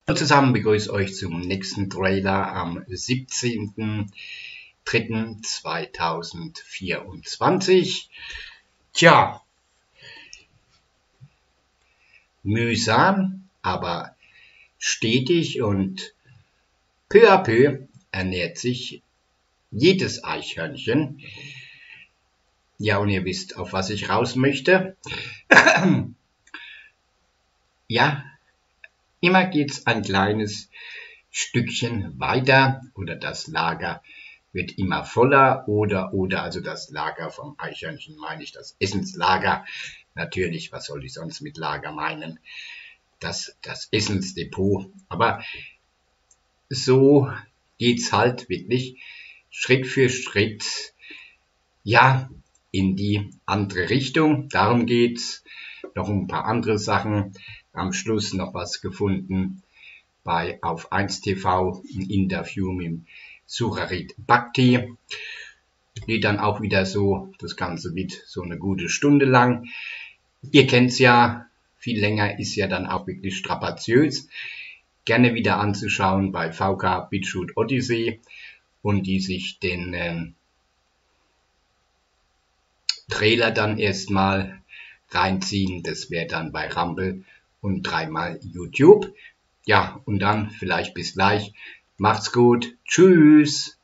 Hallo zusammen, begrüße euch zum nächsten Trailer am 17.03.2024. Tja, mühsam, aber stetig und peu à peu ernährt sich jedes Eichhörnchen. Ja, und ihr wisst, auf was ich raus möchte. Ja, immer geht's ein kleines Stückchen weiter oder das Lager wird immer voller oder also das Lager vom Eichhörnchen meine ich, das Essenslager. Natürlich, was soll ich sonst mit Lager meinen? Das Essensdepot. Aber so geht's halt wirklich Schritt für Schritt, ja, in die andere Richtung. Darum geht's. Noch ein paar andere Sachen. Am Schluss noch was gefunden bei auf 1 TV, ein Interview mit Sucharit Bhakti. Geht dann auch wieder so, das Ganze wird so eine gute Stunde lang. Ihr kennt's ja, viel länger ist ja dann auch wirklich strapaziös. Gerne wieder anzuschauen bei VK BitChute Odyssey und die sich den Trailer dann erstmal reinziehen. Das wäre dann bei Rumble und dreimal YouTube. Ja, und dann vielleicht bis gleich. Macht's gut. Tschüss.